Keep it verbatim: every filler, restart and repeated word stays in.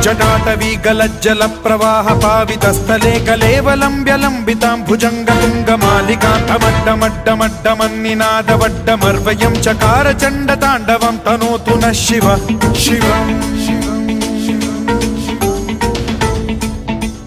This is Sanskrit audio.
जटाटवी गलज्जल प्रवाह पावितस्थले कलेवलम्ब्य लम्बितां भुजङ्गतुङ्गमालिकान्तमड्डमड्डमड्डमन्निनादवड्डमर्वयं चकार चण्डताण्डवं तनोतु नः शिव शिवम्।